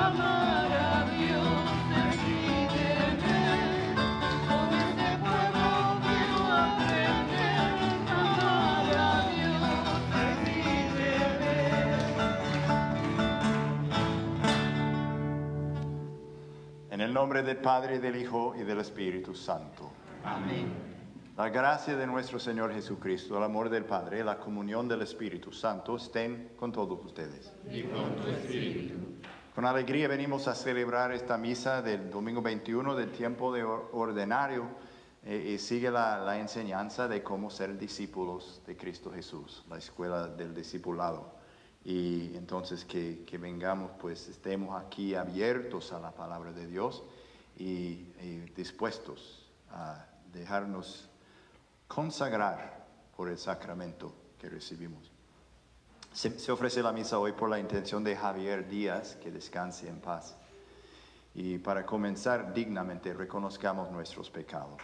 amar a Dios, decídeme. Con este pueblo quiero aprender a amar a Dios, decídeme. En el nombre del Padre, del Hijo y del Espíritu Santo. Amén. La gracia de nuestro Señor Jesucristo, el amor del Padre, la comunión del Espíritu Santo estén con todos ustedes. Y con tu espíritu. Con alegría venimos a celebrar esta misa del domingo 21 del tiempo de ordinario y sigue la enseñanza de cómo ser discípulos de Cristo Jesús, la escuela del discipulado. Y entonces que vengamos, pues estemos aquí abiertos a la palabra de Dios y dispuestos a dejarnos consagrar por el sacramento que recibimos. Se ofrece la misa hoy por la intención de Javier Díaz, que descanse en paz. Y para comenzar dignamente, reconozcamos nuestros pecados.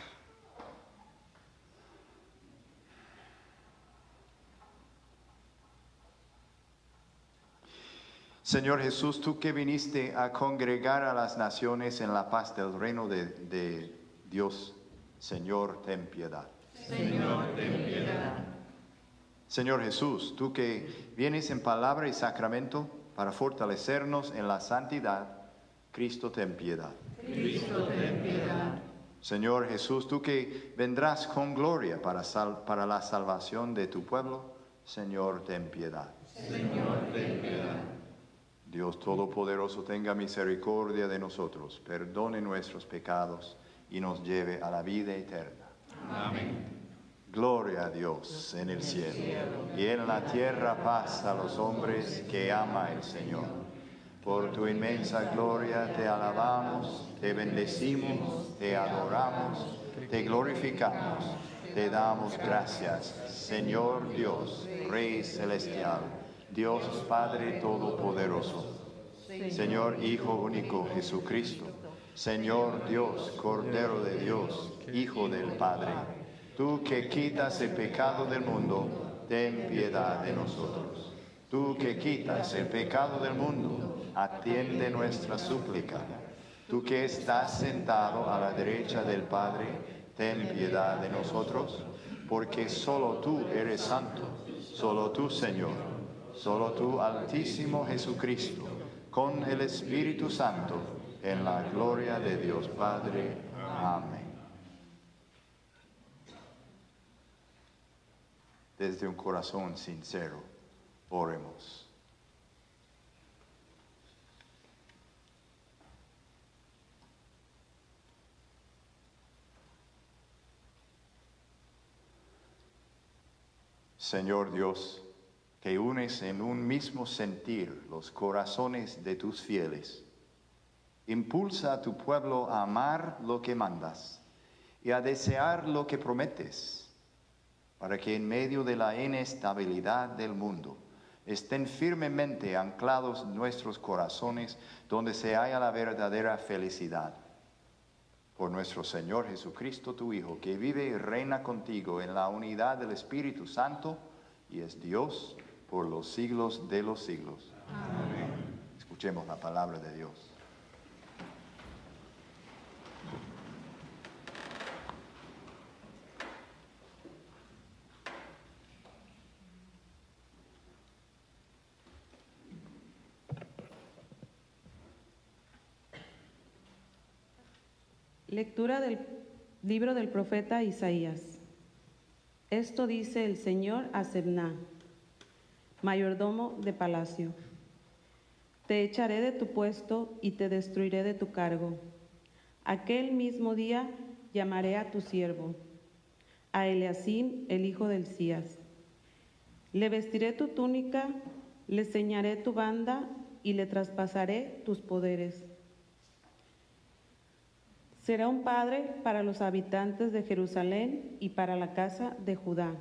Señor Jesús, tú que viniste a congregar a las naciones en la paz del reino de Dios, Señor, ten piedad. Señor, ten piedad. Señor Jesús, tú que vienes en palabra y sacramento para fortalecernos en la santidad, Cristo, ten piedad. Cristo, ten piedad. Señor Jesús, tú que vendrás con gloria para la salvación de tu pueblo, Señor, ten piedad. Señor, ten piedad. Dios Todopoderoso, tenga misericordia de nosotros, perdone nuestros pecados y nos lleve a la vida eterna. Amén. Gloria a Dios en el cielo y en la tierra paz a los hombres que ama el Señor. Por tu inmensa gloria te alabamos, te bendecimos, te adoramos, te glorificamos, te damos gracias, Señor Dios, Rey celestial, Dios Padre Todopoderoso, Señor Hijo único Jesucristo, Señor Dios, Cordero de Dios, Hijo del Padre. Tú que quitas el pecado del mundo, ten piedad de nosotros. Tú que quitas el pecado del mundo, atiende nuestra súplica. Tú que estás sentado a la derecha del Padre, ten piedad de nosotros, porque solo tú eres santo, solo tú, Señor, solo tú, Altísimo Jesucristo, con el Espíritu Santo, en la gloria de Dios Padre. Amén. Desde un corazón sincero, oremos. Señor Dios, que unes en un mismo sentir los corazones de tus fieles, impulsa a tu pueblo a amar lo que mandas y a desear lo que prometes, para que en medio de la inestabilidad del mundo estén firmemente anclados nuestros corazones donde se halla la verdadera felicidad. Por nuestro Señor Jesucristo, tu Hijo, que vive y reina contigo en la unidad del Espíritu Santo y es Dios por los siglos de los siglos. Amén. Escuchemos la palabra de Dios. Lectura del libro del profeta Isaías. Esto dice el Señor a Sebna, mayordomo de palacio. Te echaré de tu puesto y te destruiré de tu cargo. Aquel mismo día llamaré a tu siervo, a Eliacim, el hijo del Hilcías. Le vestiré tu túnica, le ceñaré tu banda y le traspasaré tus poderes. Será un padre para los habitantes de Jerusalén y para la casa de Judá.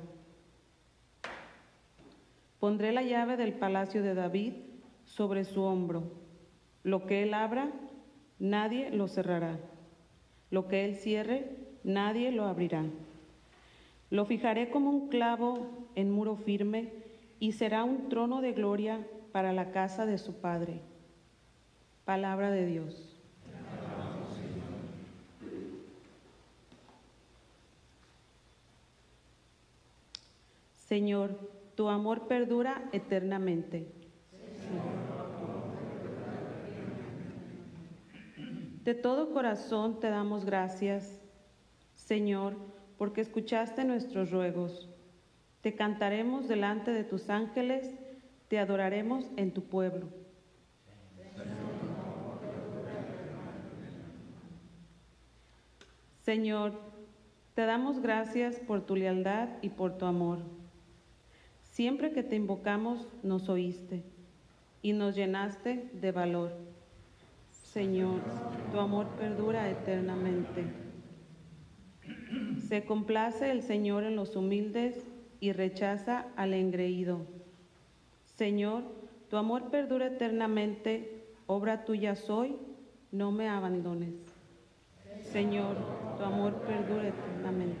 Pondré la llave del palacio de David sobre su hombro. Lo que él abra, nadie lo cerrará. Lo que él cierre, nadie lo abrirá. Lo fijaré como un clavo en muro firme y será un trono de gloria para la casa de su padre. Palabra de Dios. Señor, tu amor perdura eternamente. De todo corazón te damos gracias, Señor, porque escuchaste nuestros ruegos. Te cantaremos delante de tus ángeles, te adoraremos en tu pueblo. Señor, te damos gracias por tu lealtad y por tu amor. Siempre que te invocamos, nos oíste y nos llenaste de valor. Señor, tu amor perdura eternamente. Se complace el Señor en los humildes y rechaza al engreído. Señor, tu amor perdura eternamente, obra tuya soy, no me abandones. Señor, tu amor perdura eternamente.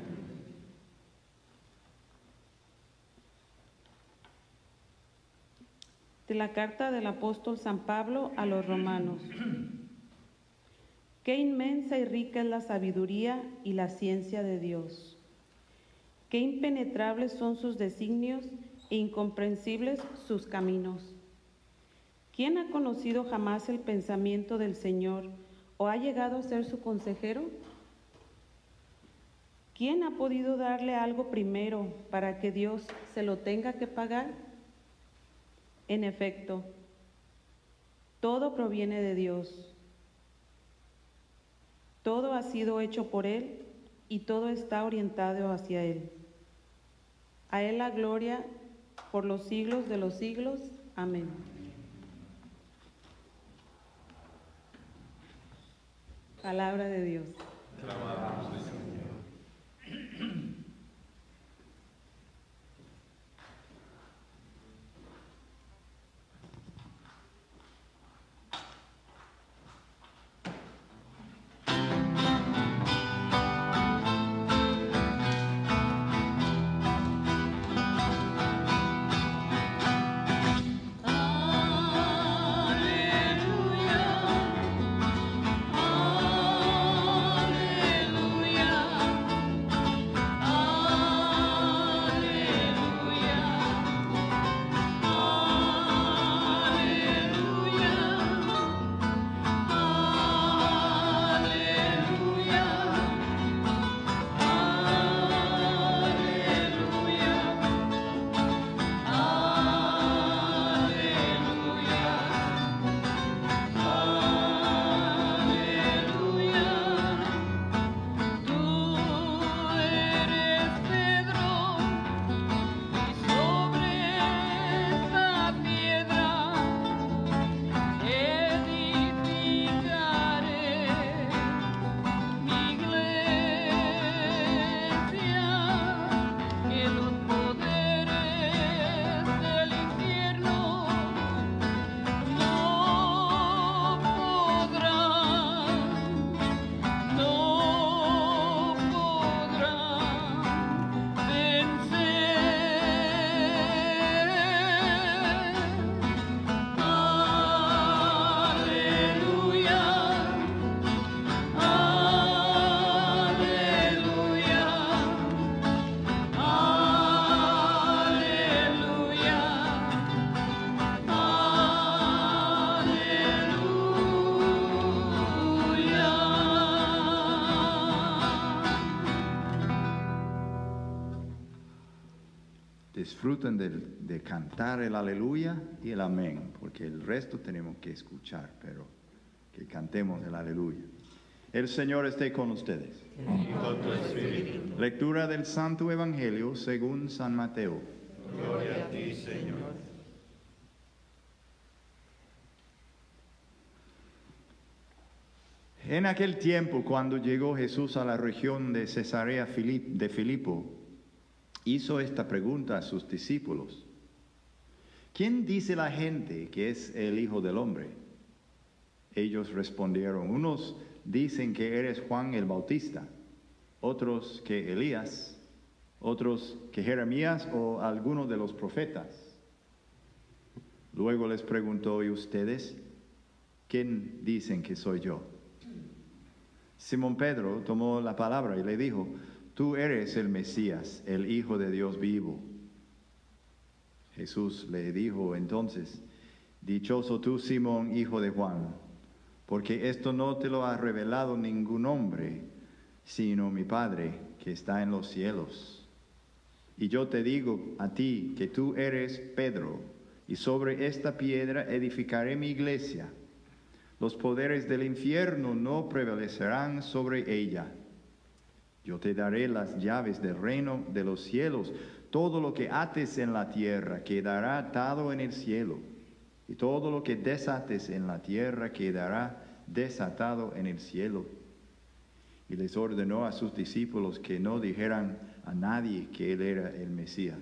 De la carta del apóstol San Pablo a los romanos. Qué inmensa y rica es la sabiduría y la ciencia de Dios. Qué impenetrables son sus designios e incomprensibles sus caminos. ¿Quién ha conocido jamás el pensamiento del Señor o ha llegado a ser su consejero? ¿Quién ha podido darle algo primero para que Dios se lo tenga que pagar? En efecto, todo proviene de Dios. Todo ha sido hecho por Él y todo está orientado hacia Él. A Él la gloria por los siglos de los siglos. Amén. Palabra de Dios. Disfruten de cantar el aleluya y el amén, porque el resto tenemos que escuchar, pero que cantemos el aleluya. El Señor esté con ustedes. Y con tu espíritu. Lectura del Santo Evangelio según San Mateo. Gloria a ti, Señor. En aquel tiempo, cuando llegó Jesús a la región de Cesarea de Filipo, hizo esta pregunta a sus discípulos: ¿quién dice la gente que es el Hijo del Hombre? Ellos respondieron: unos dicen que eres Juan el Bautista, otros que Elías, otros que Jeremías o alguno de los profetas. Luego les preguntó: ¿y ustedes? ¿quién dicen que soy yo? Simón Pedro tomó la palabra y le dijo, tú eres el Mesías, el Hijo de Dios vivo. Jesús le dijo entonces, dichoso tú, Simón, hijo de Juan, porque esto no te lo ha revelado ningún hombre, sino mi Padre que está en los cielos. Y yo te digo a ti que tú eres Pedro, y sobre esta piedra edificaré mi iglesia. Los poderes del infierno no prevalecerán sobre ella. Yo te daré las llaves del reino de los cielos. Todo lo que ates en la tierra quedará atado en el cielo, y todo lo que desates en la tierra quedará desatado en el cielo. Y les ordenó a sus discípulos que no dijeran a nadie que él era el Mesías.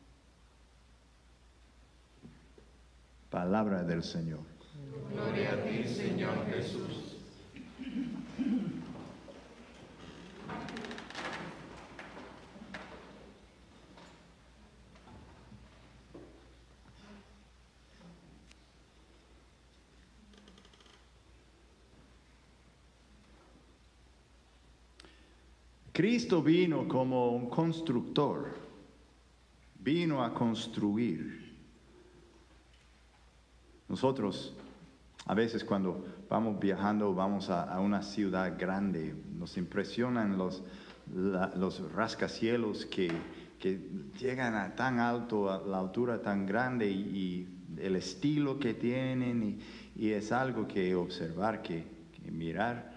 Palabra del Señor. Gloria a ti, Señor Jesús. Cristo vino como un constructor, vino a construir. Nosotros, a veces cuando vamos viajando, vamos a una ciudad grande, nos impresionan los rascacielos que llegan a tan alto, a la altura tan grande y el estilo que tienen y es algo que observar, que mirar.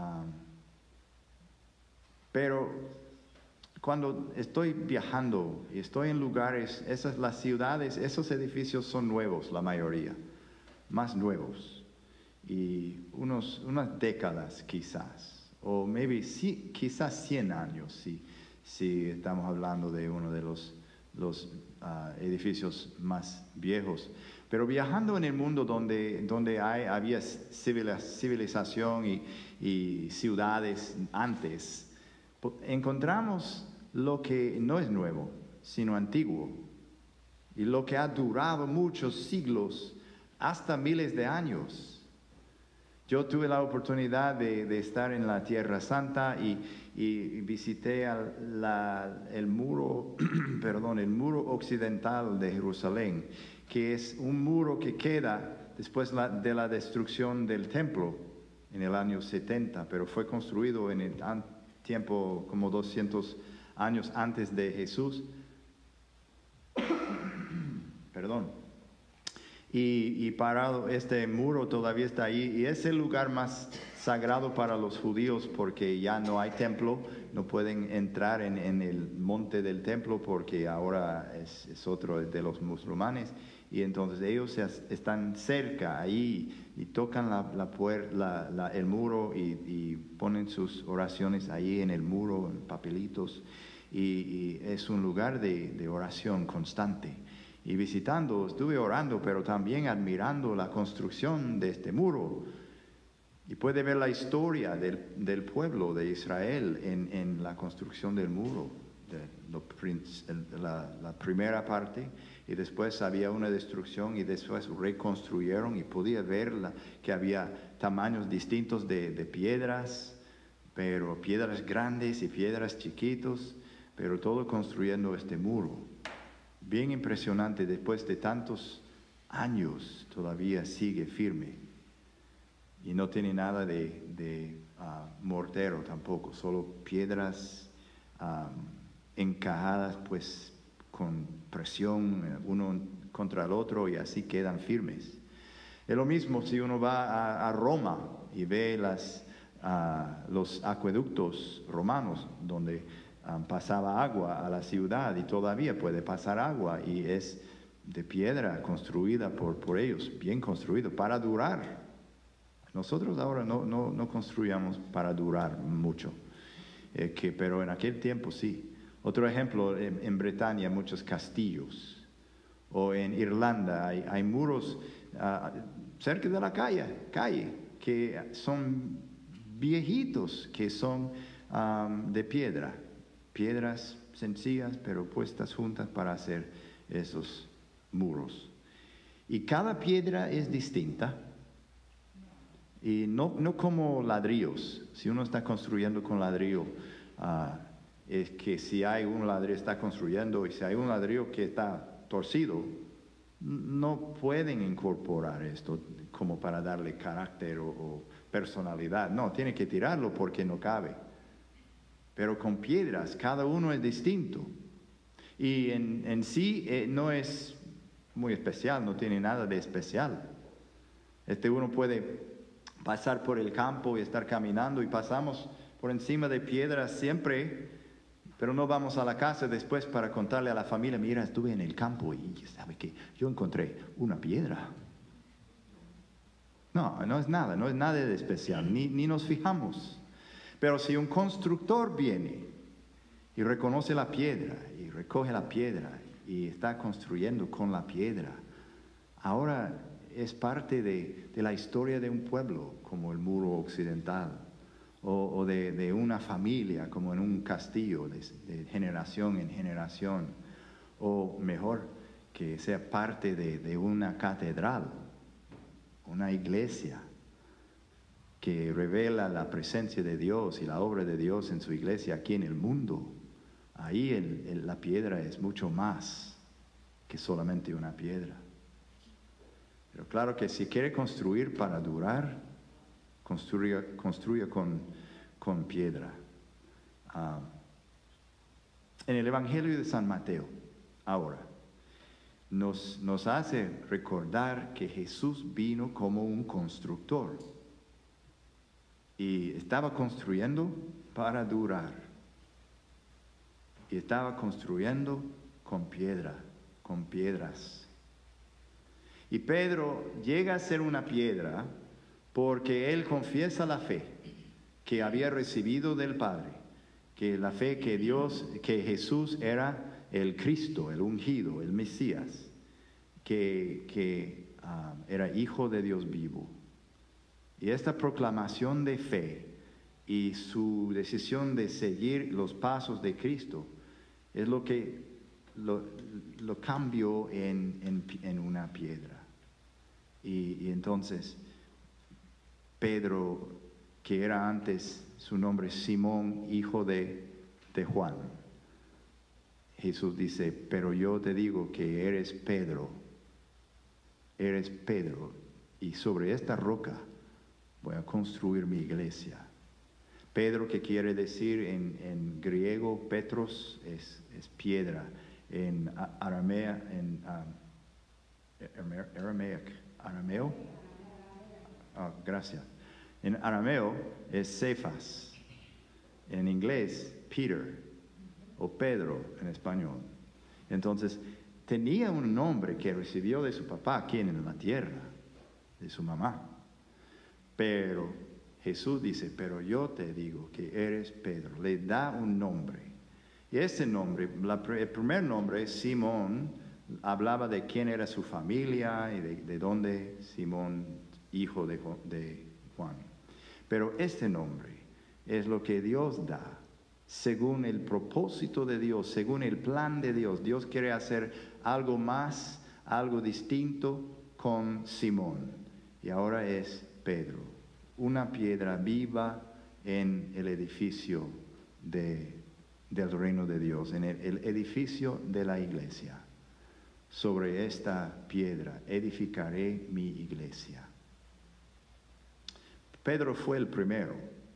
Pero cuando estoy viajando y estoy en lugares, las ciudades, esos edificios son nuevos, la mayoría, más nuevos, y unas décadas quizás, o quizás 100 años, si estamos hablando de uno de los edificios más viejos. Pero viajando en el mundo donde había civilización y ciudades antes, encontramos lo que no es nuevo, sino antiguo, y lo que ha durado muchos siglos, hasta miles de años. Yo tuve la oportunidad de estar en la Tierra Santa y visité el muro, el muro occidental de Jerusalén, que es un muro que queda después de la destrucción del templo en el año 70, pero fue construido en el tiempo como 200 años antes de Jesús. Perdón. Y parado, este muro todavía está ahí, y es el lugar más sagrado para los judíos porque ya no hay templo, no pueden entrar en el monte del templo porque ahora es otro de los musulmanes, y entonces ellos están cerca ahí y tocan el muro y ponen sus oraciones ahí en el muro, en papelitos, y es un lugar de oración constante. Y visitando, estuve orando, pero también admirando la construcción de este muro. Y puede ver la historia del pueblo de Israel en la construcción del muro, la primera parte, y después había una destrucción y después reconstruyeron, y podía ver que había tamaños distintos de piedras, pero piedras grandes y piedras chiquitos, pero todo construyendo este muro. Bien impresionante, después de tantos años todavía sigue firme. Y no tiene nada de mortero tampoco, solo piedras encajadas pues con presión uno contra el otro, y así quedan firmes. Es lo mismo si uno va a Roma y ve los acueductos romanos donde pasaba agua a la ciudad, y todavía puede pasar agua, y es de piedra construida por ellos, bien construido para durar. Nosotros ahora no construyamos para durar mucho, pero en aquel tiempo sí. Otro ejemplo, en Bretaña muchos castillos, o en Irlanda hay muros cerca de la calle que son viejitos, que son de piedras sencillas pero puestas juntas para hacer esos muros. Y cada piedra es distinta, Y no como ladrillos. Si uno está construyendo con ladrillo, es que si hay un ladrillo está construyendo y si hay un ladrillo que está torcido, no pueden incorporar esto como para darle carácter o personalidad. No, tienen que tirarlo porque no cabe. Pero con piedras, cada uno es distinto. Y en sí no es muy especial, no tiene nada de especial. Uno puede pasar por el campo y estar caminando y pasamos por encima de piedras siempre, pero no vamos a la casa después para contarle a la familia, mira, estuve en el campo y sabe que yo encontré una piedra. No es nada de especial, ni nos fijamos. Pero si un constructor viene y reconoce la piedra y recoge la piedra y está construyendo con la piedra, ahora es parte de la historia de un pueblo, como el muro occidental, o de una familia, como en un castillo, de generación en generación, o mejor, que sea parte de una catedral, una iglesia, que revela la presencia de Dios y la obra de Dios en su iglesia aquí en el mundo. Ahí la piedra es mucho más que solamente una piedra. Pero claro que si quiere construir para durar, construya con piedra. En el Evangelio de San Mateo, ahora, nos hace recordar que Jesús vino como un constructor. Y estaba construyendo para durar. Y estaba construyendo con piedras. Y Pedro llega a ser una piedra porque él confiesa la fe que había recibido del Padre, que la fe que Jesús era el Cristo, el ungido, el Mesías, que era hijo de Dios vivo. Y esta proclamación de fe y su decisión de seguir los pasos de Cristo es lo que lo cambió en una piedra. Y entonces Pedro, que era antes su nombre Simón, hijo de Juan, Jesús dice, pero yo te digo que eres Pedro, y sobre esta roca voy a construir mi iglesia. Pedro, que quiere decir en griego, Petros, es piedra. En arameo, gracias. En arameo es Cefas. En inglés, Peter, o Pedro en español. Entonces, tenía un nombre que recibió de su papá aquí en la tierra, de su mamá. Pero Jesús dice, pero yo te digo que eres Pedro. Le da un nombre. Y ese nombre, el primer nombre, Simón, hablaba de quién era su familia y de dónde Simón, hijo de Juan. Pero este nombre es lo que Dios da, según el propósito de Dios, según el plan de Dios. Dios quiere hacer algo más, algo distinto con Simón. Y ahora es Pedro, una piedra viva en el edificio del reino de Dios, en el edificio de la iglesia. Sobre esta piedra edificaré mi iglesia. Pedro fue el primero,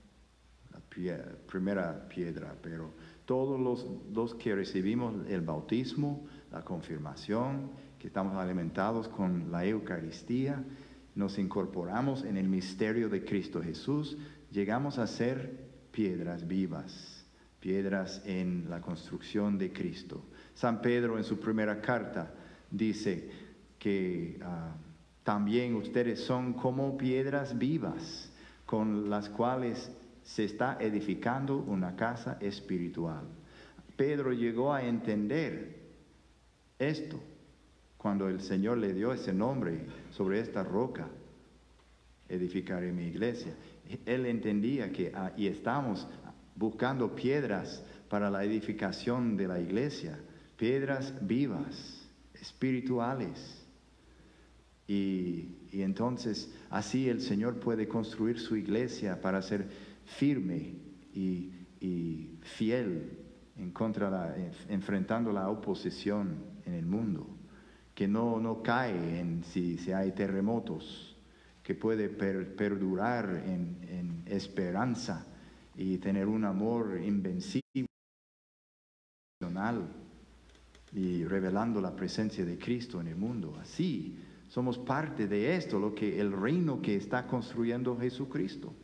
primera piedra, pero todos los que recibimos el bautismo, la confirmación, que estamos alimentados con la Eucaristía, nos incorporamos en el misterio de Cristo Jesús, llegamos a ser piedras vivas, piedras en la construcción de Cristo. San Pedro en su primera carta dice que también ustedes son como piedras vivas, con las cuales se está edificando una casa espiritual. Pedro llegó a entender esto cuando el Señor le dio ese nombre, sobre esta roca edificaré mi iglesia. Él entendía que y estamos buscando piedras para la edificación de la iglesia, piedras vivas, espirituales. Y entonces así el Señor puede construir su iglesia para ser firme y fiel enfrentando la oposición en el mundo, que no cae si hay terremotos, que puede perdurar en esperanza y tener un amor invencible y revelando la presencia de Cristo en el mundo. Así somos parte de esto, el reino que está construyendo Jesucristo.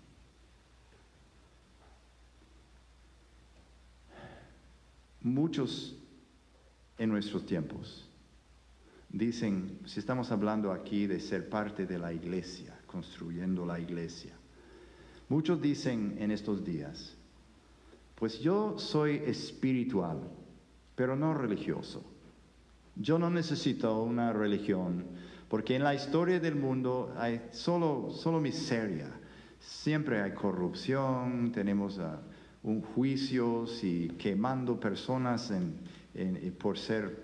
Muchos en nuestros tiempos dicen, si estamos hablando aquí de ser parte de la iglesia, construyendo la iglesia, muchos dicen en estos días, pues yo soy espiritual, pero no religioso. Yo no necesito una religión, porque en la historia del mundo hay solo miseria. Siempre hay corrupción, tenemos juicios y quemando personas por ser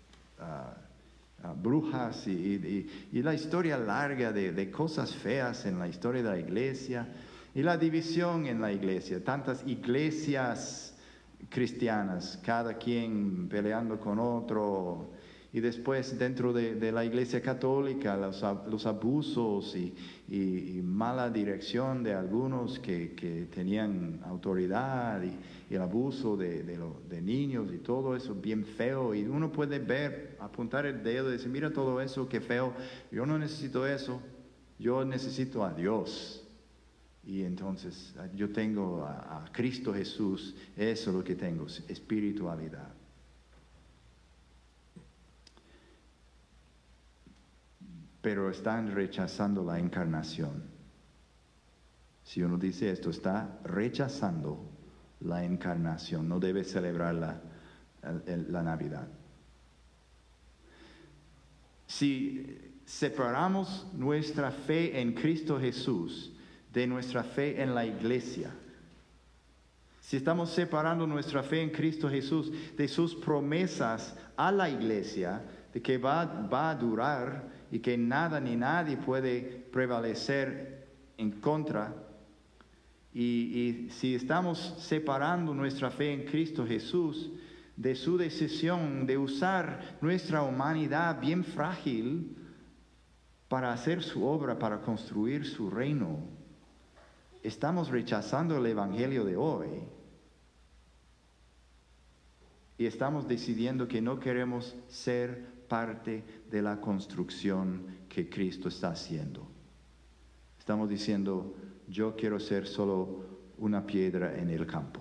brujas y la historia larga de cosas feas en la historia de la iglesia y la división en la iglesia, tantas iglesias cristianas, cada quien peleando con otro, y después dentro de la iglesia católica los abusos y mala dirección de algunos que tenían autoridad y el abuso de niños y todo eso bien feo, y uno puede ver, apuntar el dedo y decir, mira todo eso, qué feo, yo no necesito eso, yo necesito a Dios. Y entonces yo tengo a Cristo Jesús, eso es lo que tengo, espiritualidad. Pero están rechazando la encarnación. Si uno dice esto, está rechazando la encarnación, no debe celebrar la Navidad. Si separamos nuestra fe en Cristo Jesús de nuestra fe en la iglesia, si estamos separando nuestra fe en Cristo Jesús de sus promesas a la iglesia, de que va a durar y que nada ni nadie puede prevalecer en contra, y si estamos separando nuestra fe en Cristo Jesús de su decisión de usar nuestra humanidad bien frágil para hacer su obra, para construir su reino, estamos rechazando el evangelio de hoy y estamos decidiendo que no queremos ser parte de la construcción que Cristo está haciendo. Estamos diciendo, yo quiero ser solo una piedra en el campo.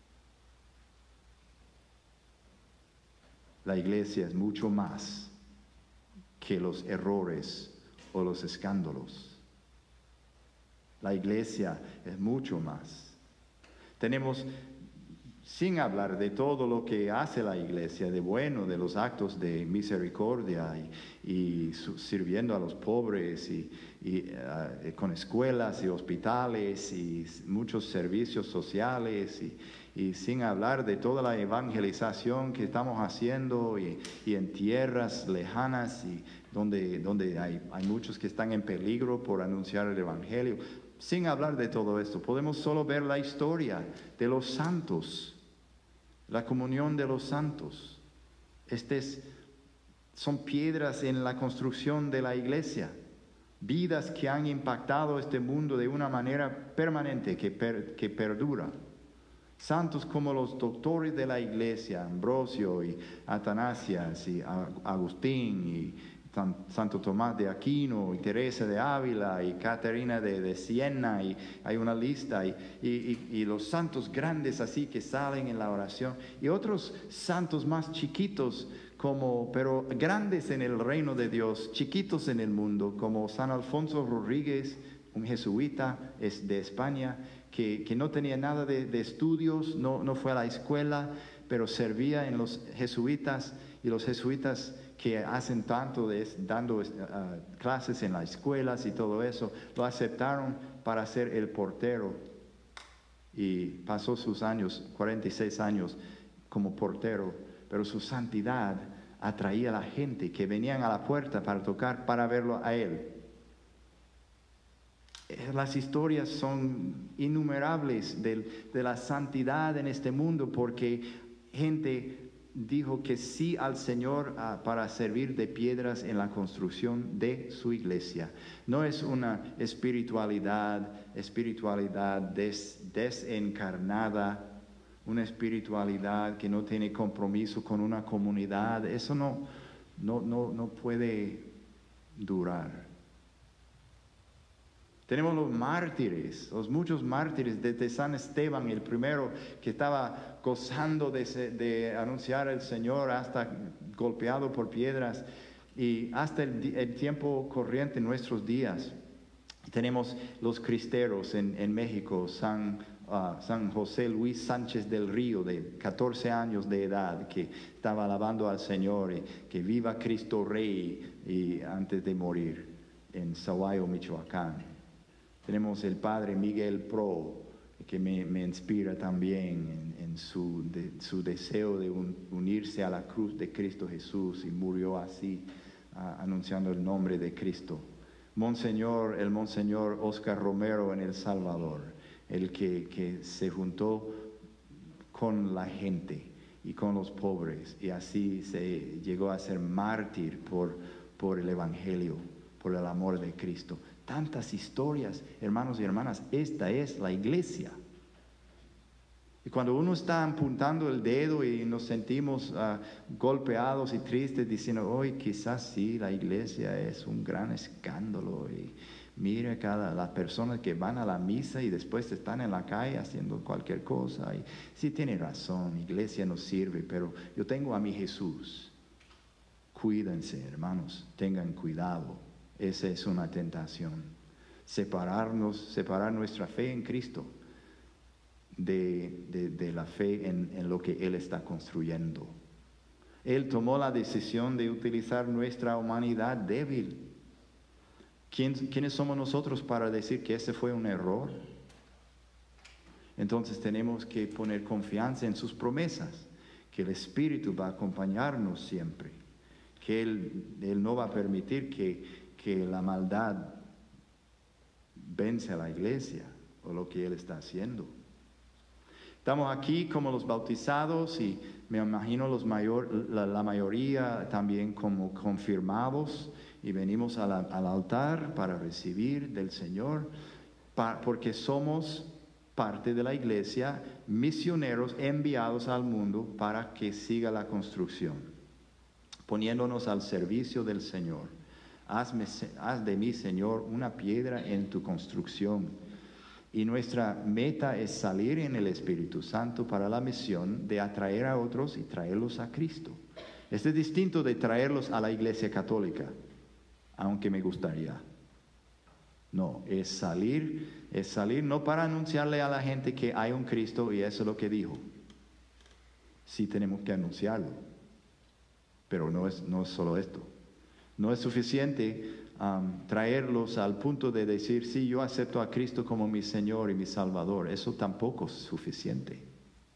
La iglesia es mucho más que los errores o los escándalos. La iglesia es mucho más. Tenemos, sin hablar de todo lo que hace la iglesia, de bueno, de los actos de misericordia y sirviendo a los pobres y con escuelas y hospitales y muchos servicios sociales y sin hablar de toda la evangelización que estamos haciendo y en tierras lejanas y donde hay muchos que están en peligro por anunciar el evangelio. Sin hablar de todo esto, podemos solo ver la historia de los santos, la comunión de los santos. Son piedras en la construcción de la iglesia, vidas que han impactado este mundo de una manera permanente, que perdura. Santos como los doctores de la iglesia, Ambrosio y Atanasias y Agustín y Santo Tomás de Aquino y Teresa de Ávila y Caterina de Siena, y hay una lista, y los santos grandes así que salen en la oración, y otros santos más chiquitos pero grandes en el reino de Dios, chiquitos en el mundo, como San Alfonso Rodríguez, un jesuita de España, que no tenía nada de estudios, no fue a la escuela, pero servía en los jesuitas, y los jesuitas que hacen tanto dando clases en las escuelas y todo eso, lo aceptaron para ser el portero, y pasó sus años, 46 años como portero, pero su santidad atraía a la gente que venían a la puerta para tocar, para verlo a Él. Las historias son innumerables de la santidad en este mundo, porque gente dijo que sí al Señor para servir de piedras en la construcción de su iglesia. No es una espiritualidad desencarnada, una espiritualidad que no tiene compromiso con una comunidad. Eso no puede durar. Tenemos los mártires, los muchos mártires, desde San Esteban, el primero que estaba gozando de anunciar al Señor, hasta golpeado por piedras, y hasta el tiempo corriente en nuestros días. Tenemos los cristeros en México, San José Luis Sánchez del Río, de 14 años de edad, que estaba alabando al Señor, y que viva Cristo Rey, y antes de morir, en Sahuayo, Michoacán. Tenemos el Padre Miguel Pro, que me inspira también en su deseo de unirse a la cruz de Cristo Jesús, y murió así, anunciando el nombre de Cristo. El Monseñor Oscar Romero en El Salvador, el que se juntó con la gente y con los pobres, y así se llegó a ser mártir por el Evangelio, por el amor de Cristo. Tantas historias, hermanos y hermanas. Esta es la iglesia. Y cuando uno está apuntando el dedo y nos sentimos golpeados y tristes, diciendo, hoy quizás sí, la iglesia es un gran escándalo, y mire las personas que van a la misa y después están en la calle haciendo cualquier cosa, y sí, tiene razón, iglesia no sirve, pero yo tengo a mi Jesús. Cuídense, hermanos, tengan cuidado. Esa es una tentación. Separar nuestra fe en Cristo de la fe en lo que Él está construyendo. Él tomó la decisión de utilizar nuestra humanidad débil. ¿Quiénes somos nosotros para decir que ese fue un error? Entonces tenemos que poner confianza en sus promesas, que el Espíritu va a acompañarnos siempre, que Él no va a permitir que la maldad vence a la iglesia o lo que Él está haciendo. Estamos aquí como los bautizados, y me imagino la mayoría también como confirmados, y venimos al altar para recibir del Señor, porque somos parte de la iglesia, misioneros enviados al mundo para que siga la construcción, poniéndonos al servicio del Señor. Haz de mí, Señor, una piedra en tu construcción. Y nuestra meta es salir en el Espíritu Santo para la misión de atraer a otros y traerlos a Cristo. Este es distinto de traerlos a la Iglesia Católica, aunque me gustaría. No, es salir no para anunciarle a la gente que hay un Cristo y eso es lo que dijo. Sí tenemos que anunciarlo, pero no es solo esto. No es suficiente traerlos al punto de decir, sí, yo acepto a Cristo como mi Señor y mi Salvador. Eso tampoco es suficiente.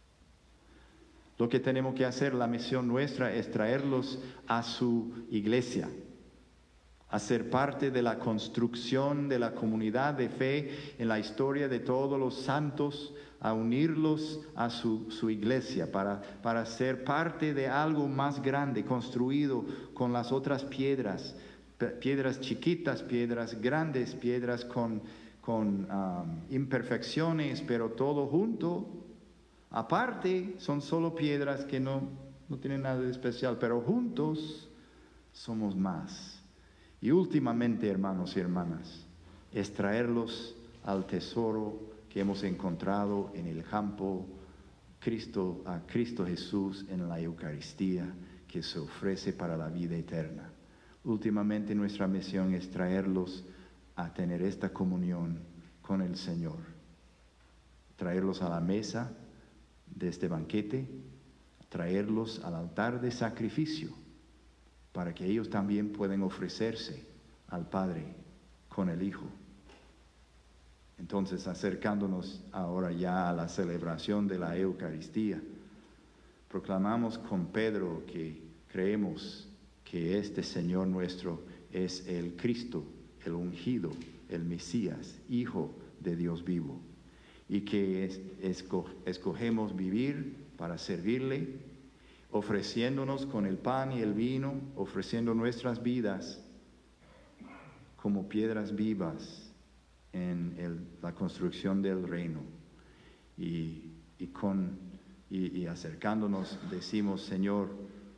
Lo que tenemos que hacer, la misión nuestra, es traerlos a su iglesia, a ser parte de la construcción de la comunidad de fe en la historia de todos los santos, a unirlos a su iglesia para ser parte de algo más grande, construido con las otras piedras chiquitas, piedras grandes, piedras con imperfecciones, pero todo junto. Aparte, son solo piedras que no tienen nada de especial, pero juntos somos más. Y últimamente, hermanos y hermanas, es traerlos al tesoro que hemos encontrado en el campo, a Cristo Jesús en la Eucaristía, que se ofrece para la vida eterna. Últimamente nuestra misión es traerlos a tener esta comunión con el Señor, traerlos a la mesa de este banquete, traerlos al altar de sacrificio, para que ellos también puedan ofrecerse al Padre con el Hijo. Entonces, acercándonos ahora ya a la celebración de la Eucaristía, proclamamos con Pedro que Creemos que este Señor nuestro es el Cristo, el ungido, el Mesías, Hijo de Dios vivo, y que escogemos vivir para servirle, ofreciéndonos con el pan y el vino, ofreciendo nuestras vidas como piedras vivas en la construcción del reino. Y acercándonos decimos, Señor,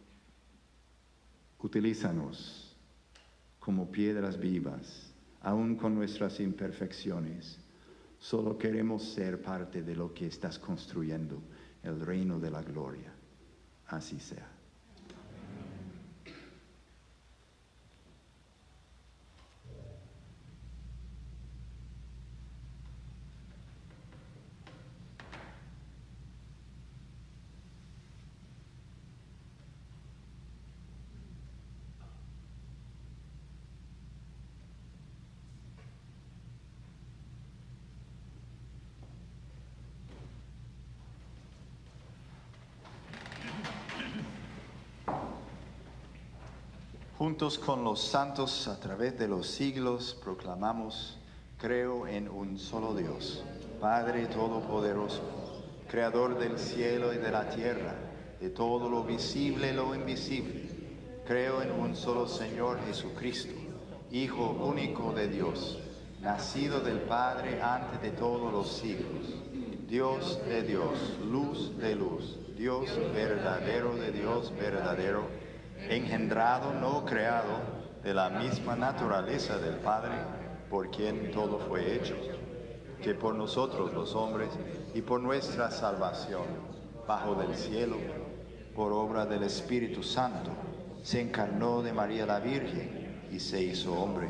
utilízanos como piedras vivas, aun con nuestras imperfecciones. Solo queremos ser parte de lo que estás construyendo, el reino de la gloria. Así sea. Juntos con los santos a través de los siglos proclamamos, creo en un solo Dios, Padre Todopoderoso, Creador del cielo y de la tierra, de todo lo visible y lo invisible. Creo en un solo Señor Jesucristo, Hijo único de Dios, nacido del Padre antes de todos los siglos, Dios de Dios, luz de luz, Dios verdadero de Dios verdadero, engendrado, no creado, de la misma naturaleza del Padre, por quien todo fue hecho, que por nosotros los hombres y por nuestra salvación, bajo del cielo, por obra del Espíritu Santo, se encarnó de María la Virgen y se hizo hombre.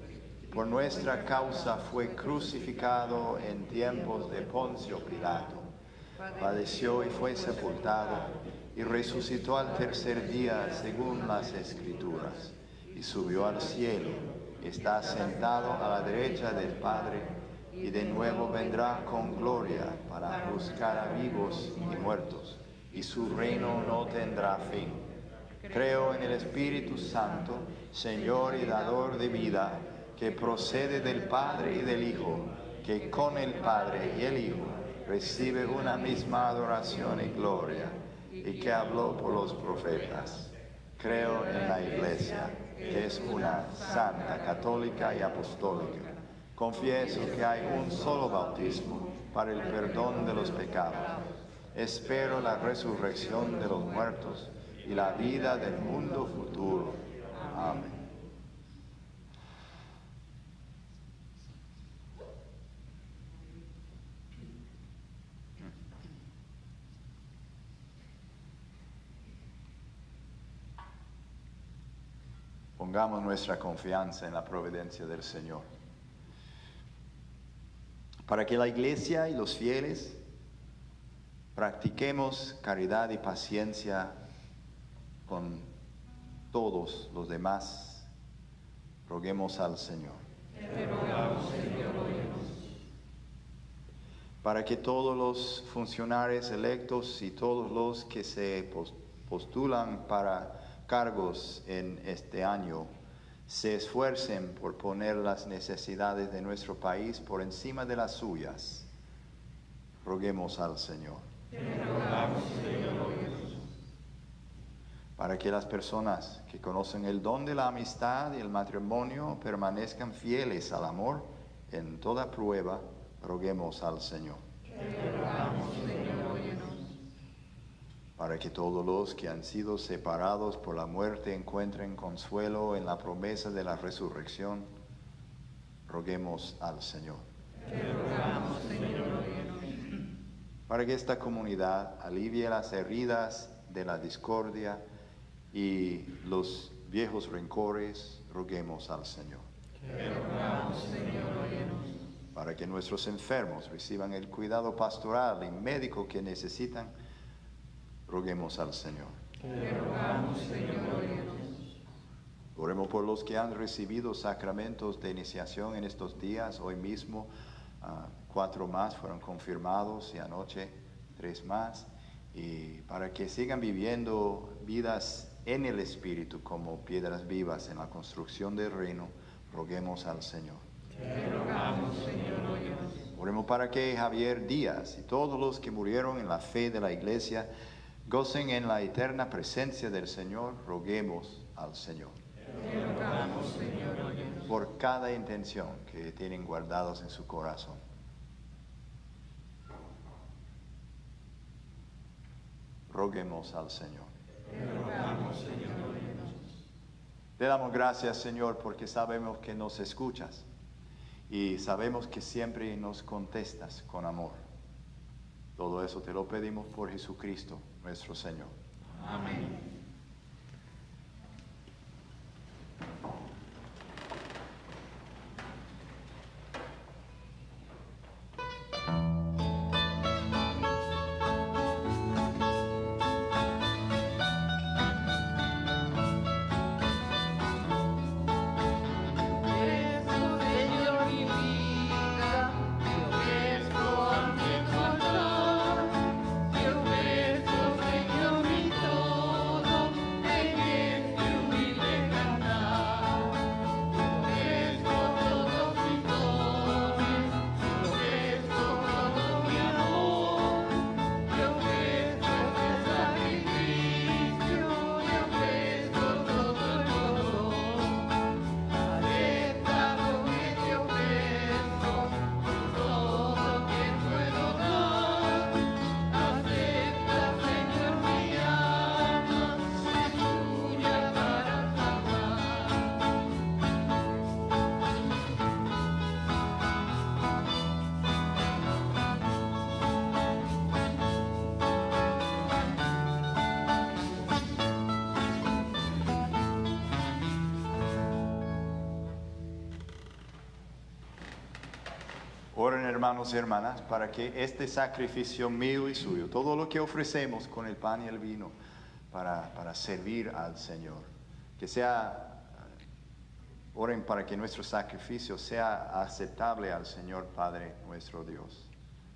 Por nuestra causa fue crucificado en tiempos de Poncio Pilato, padeció y fue sepultado, y resucitó al tercer día según las Escrituras, y subió al cielo, está sentado a la derecha del Padre, y de nuevo vendrá con gloria para juzgar a vivos y muertos, y su reino no tendrá fin. Creo en el Espíritu Santo, Señor y dador de vida, que procede del Padre y del Hijo, que con el Padre y el Hijo recibe una misma adoración y gloria, y que habló por los profetas. Creo en la Iglesia, que es una santa, católica y apostólica. Confieso que hay un solo bautismo para el perdón de los pecados. Espero la resurrección de los muertos y la vida del mundo futuro. Amén. Pongamos nuestra confianza en la providencia del Señor, para que la Iglesia y los fieles practiquemos caridad y paciencia con todos los demás. Roguemos al Señor. Te rogamos, Señor, óyenos. Para que todos los funcionarios electos y todos los que se postulan para cargos en este año se esfuercen por poner las necesidades de nuestro país por encima de las suyas. Roguemos al Señor. Te rogamos, Señor, óyenos. Para que las personas que conocen el don de la amistad y el matrimonio permanezcan fieles al amor en toda prueba, roguemos al Señor. Te rogamos, Señor, óyenos. Para que todos los que han sido separados por la muerte encuentren consuelo en la promesa de la resurrección, roguemos al Señor. Te rogamos, Señor, óyenos. Para que esta comunidad alivie las heridas de la discordia y los viejos rencores, roguemos al Señor. Te rogamos, Señor, óyenos. Para que nuestros enfermos reciban el cuidado pastoral y médico que necesitan, roguemos al Señor. Te rogamos, Señor, óyenos. Oremos por los que han recibido sacramentos de iniciación en estos días. Hoy mismo 4 más fueron confirmados y anoche 3 más. Y para que sigan viviendo vidas en el Espíritu como piedras vivas en la construcción del reino, roguemos al Señor. Te rogamos, Señor, óyenos. Oremos para que Javier Díaz y todos los que murieron en la fe de la Iglesia gocen en la eterna presencia del Señor, roguemos al Señor. Te rogamos, Señor, óyenos. Por cada intención que tienen guardados en su corazón. Roguemos al Señor. Te rogamos, Señor, óyenos. Te damos gracias, Señor, porque sabemos que nos escuchas y sabemos que siempre nos contestas con amor. Todo eso te lo pedimos por Jesucristo, nuestro Señor. Amén. Señor, mi vida, yo ofrezco ante tu altar. Yo ofrezco, Señor, mi todo, en este humilde cantar. Yo ofrezco todos mis dones, yo ofrezco todo mi amor. Yo ofrezco este sacrificio, yo ofrezco todo el dolor. Acepta lo que te ofrezco, todo que puedo dar. Acepta, Señor, mi alma, es tuya para salvar. Oren, hermanos y hermanas, para que este sacrificio mío y suyo, todo lo que ofrecemos con el pan y el vino para servir al Señor, que sea, oren para que nuestro sacrificio sea aceptable al Señor Padre nuestro Dios.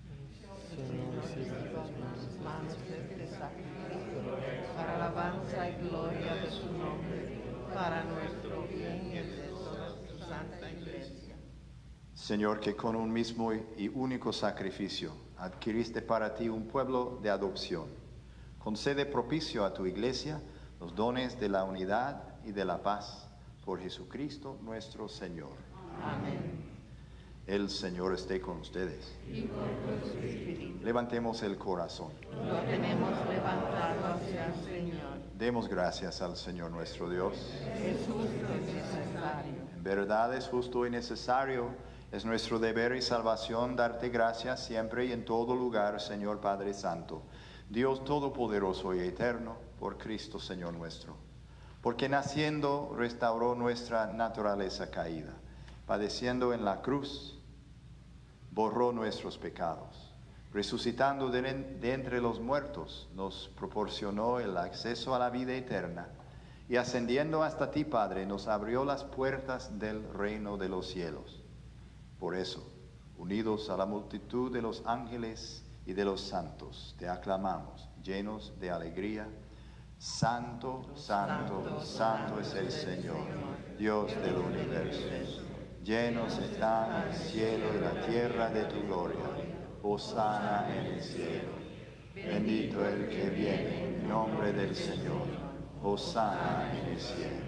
Manos este sacrificio, para alabanza y gloria de su nombre, para nuestro bien y el de toda su santa iglesia. Señor, que con un mismo y único sacrificio adquiriste para ti un pueblo de adopción, concede propicio a tu iglesia los dones de la unidad y de la paz por Jesucristo nuestro Señor. Amén. El Señor esté con ustedes. Y con tu espíritu, Levantemos el corazón. lo tenemos levantado hacia el Señor. Demos gracias al Señor nuestro Dios. Es justo y necesario. En verdad es justo y necesario, es nuestro deber y salvación darte gracias siempre y en todo lugar, Señor Padre Santo, Dios Todopoderoso y Eterno, por Cristo Señor nuestro. Porque naciendo restauró nuestra naturaleza caída, padeciendo en la cruz, borró nuestros pecados. Resucitando de entre los muertos, nos proporcionó el acceso a la vida eterna, y ascendiendo hasta ti, Padre, nos abrió las puertas del reino de los cielos. Por eso, unidos a la multitud de los ángeles y de los santos, te aclamamos, llenos de alegría. Santo, santo, santo es el Señor, Dios del universo. Llenos están el cielo y la tierra de tu gloria. Hosana en el cielo. Bendito el que viene en nombre del Señor. Hosana en el cielo.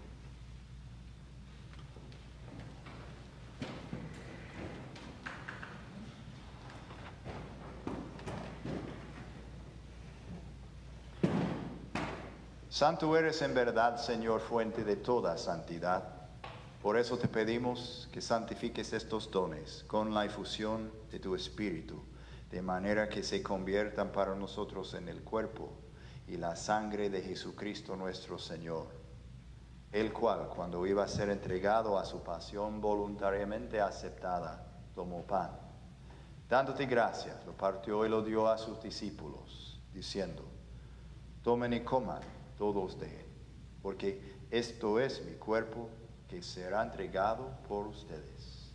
Santo eres en verdad, Señor, fuente de toda santidad. Por eso te pedimos que santifiques estos dones con la efusión de tu Espíritu, de manera que se conviertan para nosotros en el cuerpo y la sangre de Jesucristo nuestro Señor, el cual, cuando iba a ser entregado a su pasión voluntariamente aceptada, tomó pan. Dándote gracias, lo partió y lo dio a sus discípulos, diciendo: tomen y coman todos de él, porque esto es mi cuerpo que será entregado por ustedes.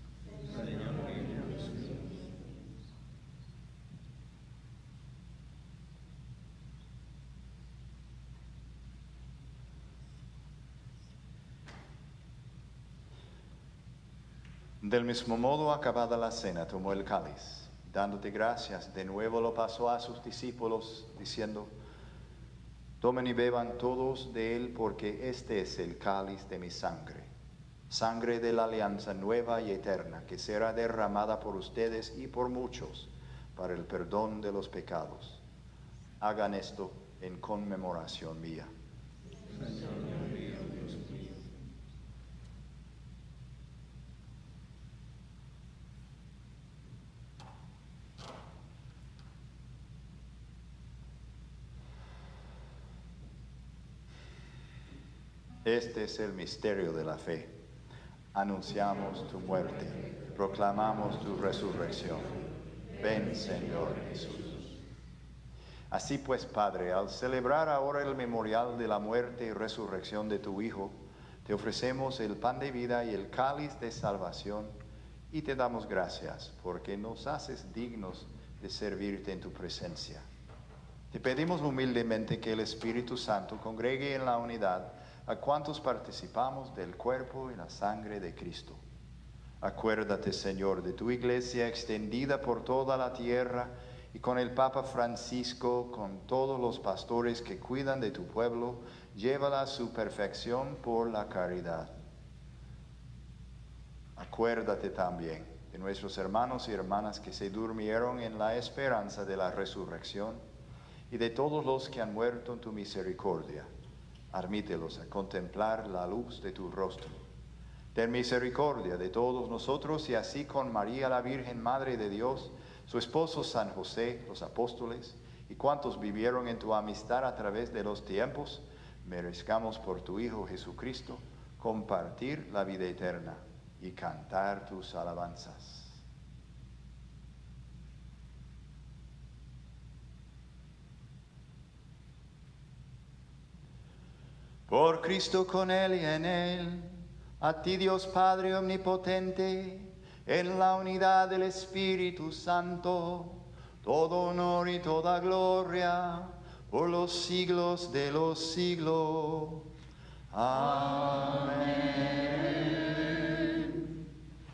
Del mismo modo, acabada la cena, tomó el cáliz, dándote gracias, de nuevo lo pasó a sus discípulos, diciendo: tomen y beban todos de él, porque este es el cáliz de mi sangre, sangre de la alianza nueva y eterna, que será derramada por ustedes y por muchos para el perdón de los pecados. Hagan esto en conmemoración mía. Este es el misterio de la fe. Anunciamos tu muerte, proclamamos tu resurrección. Ven, Señor Jesús. Así pues, Padre, al celebrar ahora el memorial de la muerte y resurrección de tu Hijo, te ofrecemos el pan de vida y el cáliz de salvación, y te damos gracias porque nos haces dignos de servirte en tu presencia. Te pedimos humildemente que el Espíritu Santo congregue en la unidad a cuantos participamos del cuerpo y la sangre de Cristo. Acuérdate, Señor, de tu iglesia extendida por toda la tierra, y con el Papa Francisco, con todos los pastores que cuidan de tu pueblo, llévala a su perfección por la caridad. Acuérdate también de nuestros hermanos y hermanas que se durmieron en la esperanza de la resurrección, y de todos los que han muerto en tu misericordia. Admítelos a contemplar la luz de tu rostro. Ten misericordia de todos nosotros, y así con María, la Virgen Madre de Dios, su esposo San José, los apóstoles, y cuantos vivieron en tu amistad a través de los tiempos, merezcamos por tu Hijo Jesucristo compartir la vida eterna y cantar tus alabanzas. Por Cristo, con Él y en Él, a ti Dios Padre omnipotente, en la unidad del Espíritu Santo, todo honor y toda gloria, por los siglos de los siglos. Amén.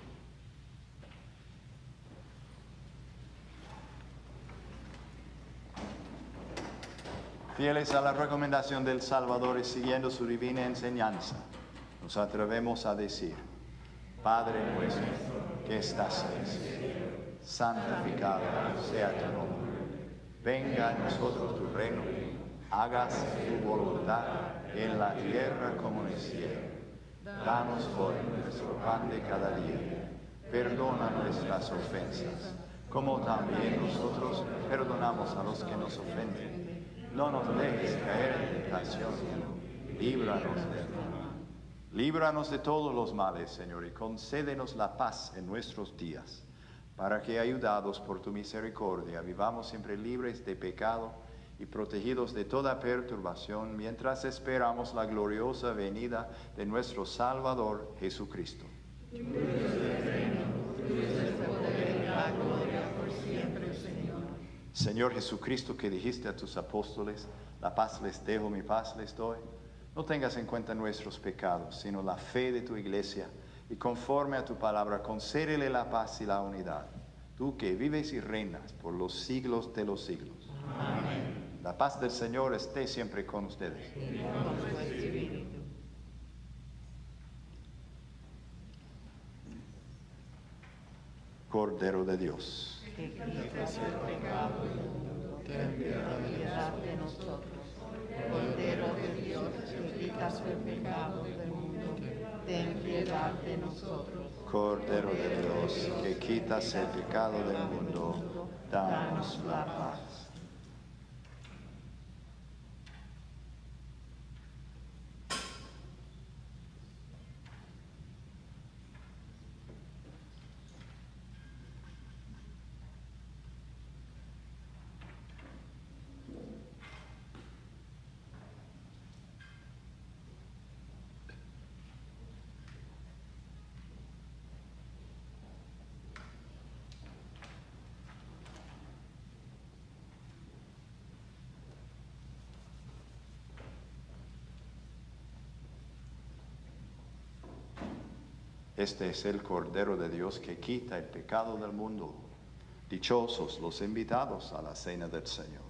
Fieles a la recomendación del Salvador y siguiendo su divina enseñanza, nos atrevemos a decir: Padre nuestro, que estás en el cielo, santificado sea tu nombre. Venga a nosotros tu reino, hágase tu voluntad en la tierra como en el cielo. Danos hoy nuestro pan de cada día. Perdona nuestras ofensas, como también nosotros perdonamos a los que nos ofenden. No nos dejes caer en tentación, líbranos del mal. Líbranos de todos los males, Señor, y concédenos la paz en nuestros días, para que, ayudados por tu misericordia, vivamos siempre libres de pecado y protegidos de toda perturbación, mientras esperamos la gloriosa venida de nuestro Salvador Jesucristo. Tuyo es el reino, tuyo es el poder y la gloria por siempre, Señor. Señor Jesucristo, que dijiste a tus apóstoles: la paz les dejo, mi paz les doy, no tengas en cuenta nuestros pecados, sino la fe de tu iglesia, y conforme a tu palabra, concédele la paz y la unidad, tú que vives y reinas por los siglos de los siglos. Amén. La paz del Señor esté siempre con ustedes. Y con tu espíritu. Cordero de Dios, Que quitas el pecado del mundo, ten piedad de nosotros. Cordero de Dios, que quitas el pecado del mundo, ten piedad de nosotros. Cordero de Dios, que quitas el pecado del mundo, danos la paz. Este es el Cordero de Dios que quita el pecado del mundo. Dichosos los invitados a la cena del Señor.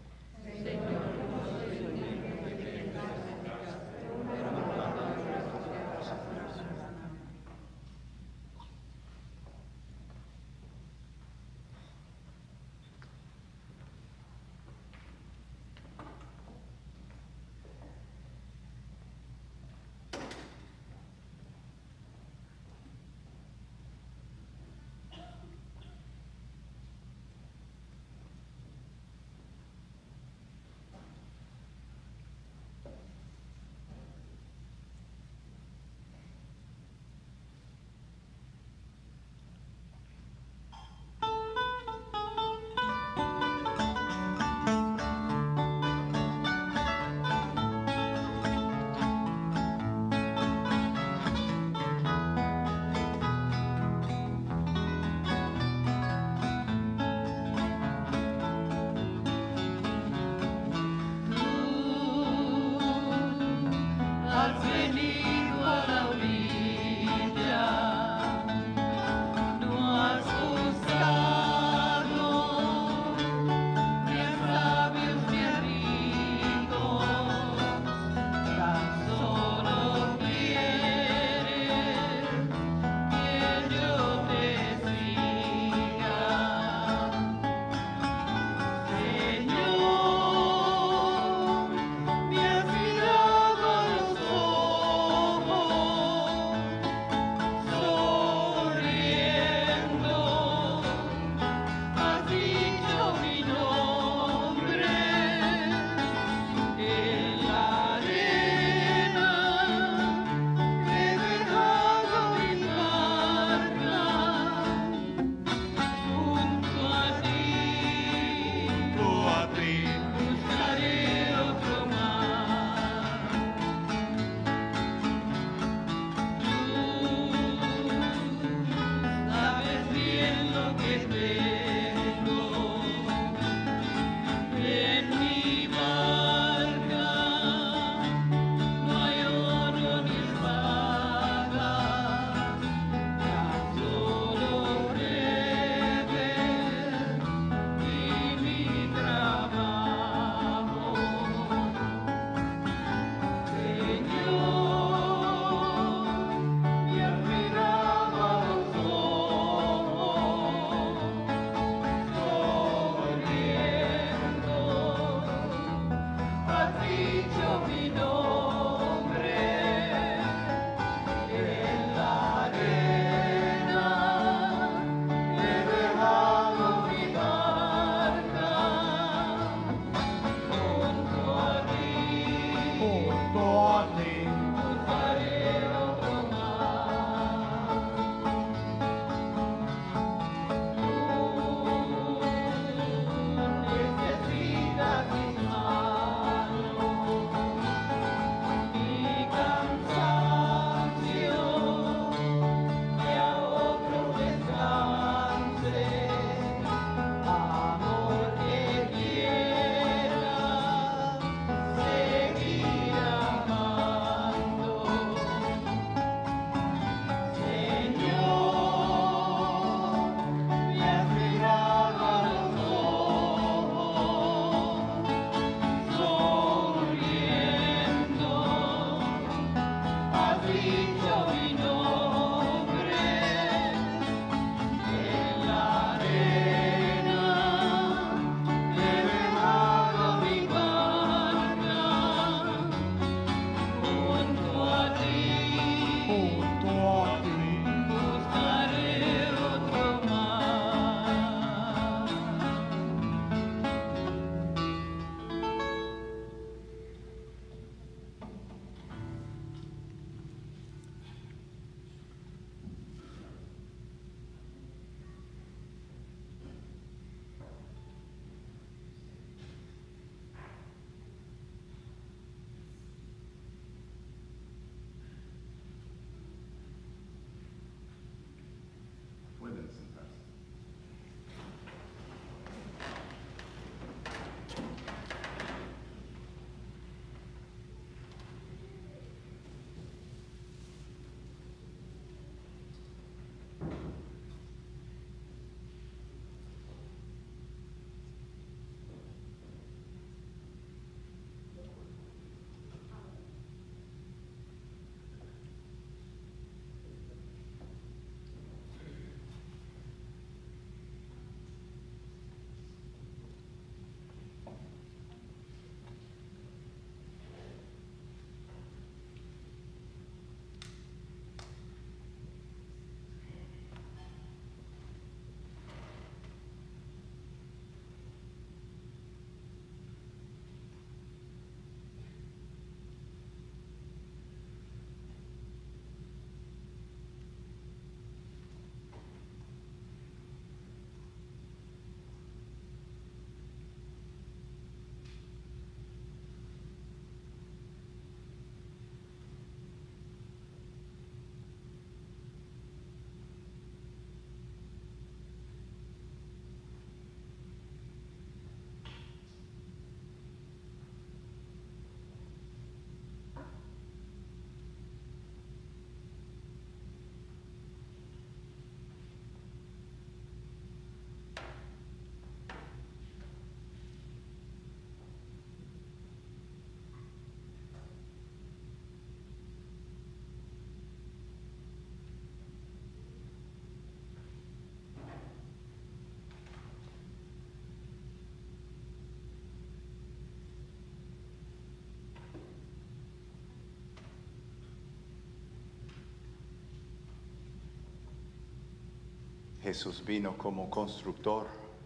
Jesús vino como constructor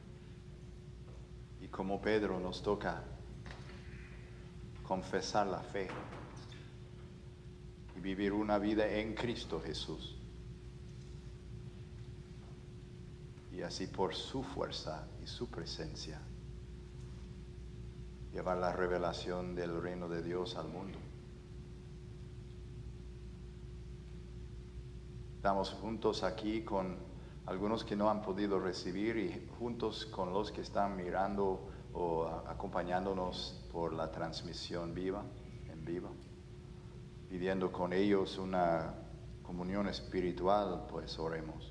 y como Pedro nos toca confesar la fe y vivir una vida en Cristo Jesús. Y así por su fuerza y su presencia llevar la revelación del reino de Dios al mundo. Estamos juntos aquí con algunos que no han podido recibir y juntos con los que están mirando o acompañándonos por la transmisión en vivo, pidiendo con ellos una comunión espiritual, pues oremos.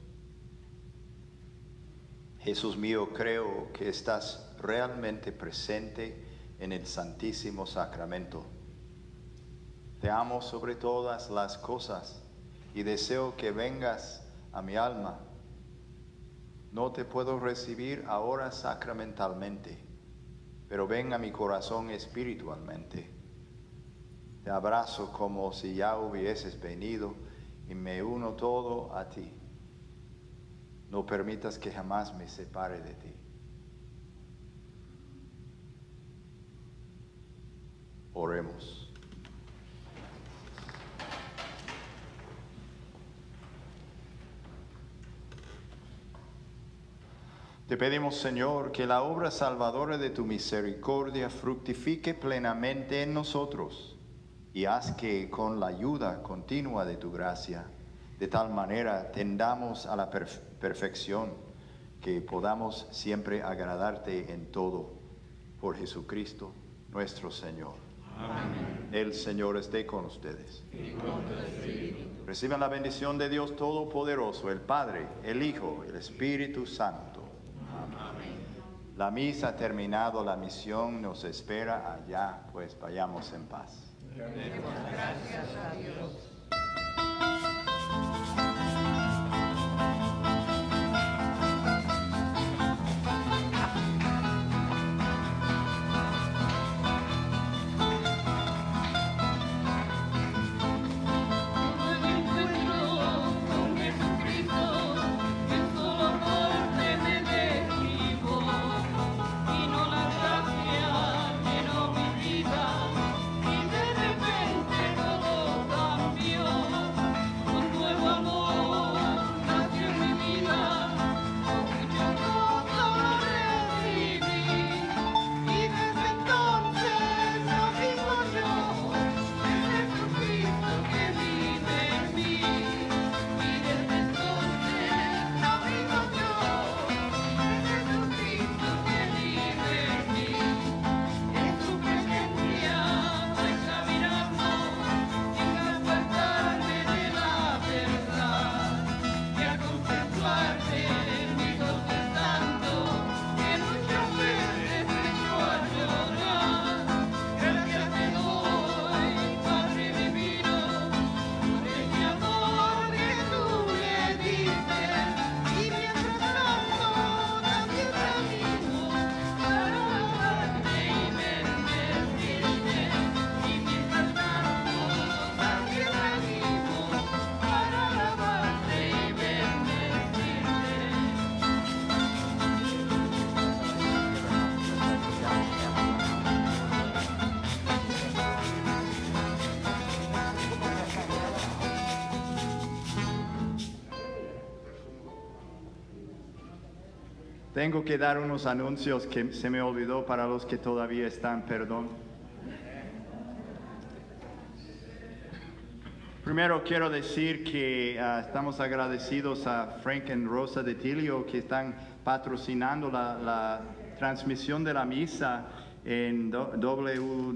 Jesús mío, creo que estás realmente presente en el Santísimo Sacramento. Te amo sobre todas las cosas y deseo que vengas a mi alma. No te puedo recibir ahora sacramentalmente, pero ven a mi corazón espiritualmente. Te abrazo como si ya hubieses venido y me uno todo a ti. No permitas que jamás me separe de ti. Oremos. Te pedimos, Señor, que la obra salvadora de tu misericordia fructifique plenamente en nosotros y haz que con la ayuda continua de tu gracia, de tal manera tendamos a la perfección, que podamos siempre agradarte en todo. Por Jesucristo nuestro Señor. Amén. El Señor esté con ustedes. Y con tu espíritu. Reciban la bendición de Dios Todopoderoso, el Padre, el Hijo, el Espíritu Santo. Amén. La misa ha terminado, la misión nos espera allá, pues vayamos en paz. Demos gracias a Dios. Tengo que dar unos anuncios que se me olvidó para los que todavía están, perdón. Primero quiero decir que estamos agradecidos a Frank y Rosa de Tilio que están patrocinando la transmisión de la misa en WDLW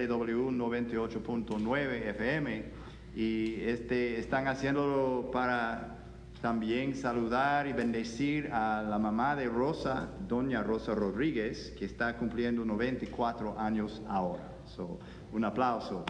98.9 FM y están haciéndolo para también saludar y bendecir a la mamá de Rosa, doña Rosa Rodríguez, que está cumpliendo 94 años ahora. Un aplauso.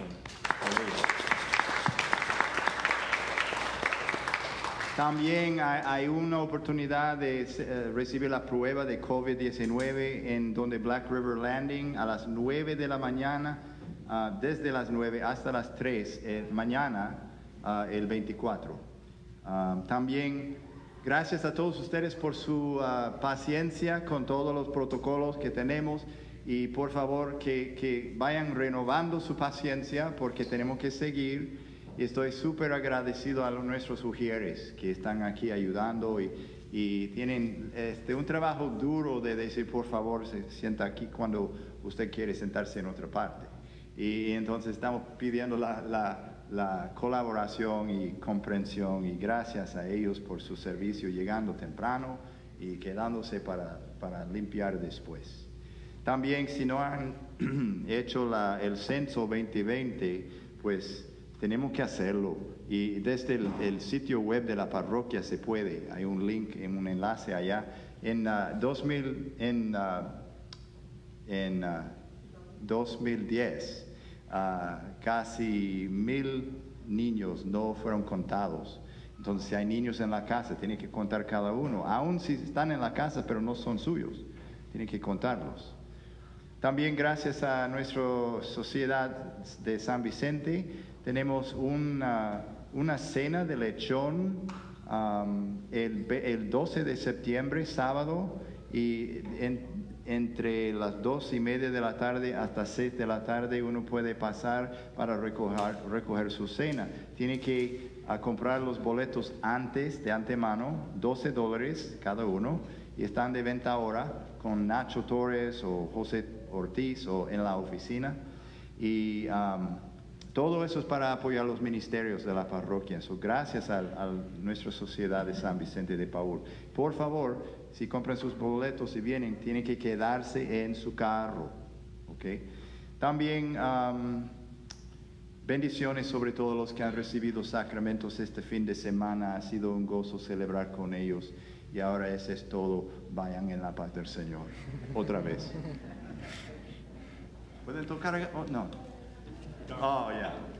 También hay una oportunidad de recibir la prueba de COVID-19 en donde Black River Landing a las 9 de la mañana, desde las 9 hasta las 3 mañana, el 24. También Gracias a todos ustedes por su paciencia con todos los protocolos que tenemos y por favor que vayan renovando su paciencia porque tenemos que seguir. Y estoy súper agradecido a nuestros ujieres que están aquí ayudando y tienen un trabajo duro de decir por favor se sienta aquí cuando usted quiere sentarse en otra parte. Y entonces estamos pidiendo la colaboración y comprensión y gracias a ellos por su servicio llegando temprano y quedándose para limpiar después. También si no han hecho el censo 2020, pues tenemos que hacerlo y desde el sitio web de la parroquia se puede, hay un link, un enlace allá. En 2010 casi 1,000 niños no fueron contados. Entonces, si hay niños en la casa, tiene que contar cada uno. Aún si están en la casa, pero no son suyos, tiene que contarlos. También gracias a nuestra sociedad de San Vicente, tenemos una cena de lechón el 12 de septiembre, sábado, y entre las 2:30 de la tarde hasta 6 de la tarde uno puede pasar para recoger su cena. Tiene que comprar los boletos antes, de antemano, $12 cada uno, y están de venta ahora con Nacho Torres o José Ortiz o en la oficina. Y todo eso es para apoyar los ministerios de la parroquia. Gracias a nuestra sociedad de San Vicente de Paúl. Por favor, si compran sus boletos y vienen, tienen que quedarse en su carro. ¿Okay? También bendiciones sobre todos los que han recibido sacramentos este fin de semana. Ha sido un gozo celebrar con ellos. Y ahora eso es todo. Vayan en la paz del Señor. Otra vez. ¿Pueden tocar? Oh, no. Oh, ya.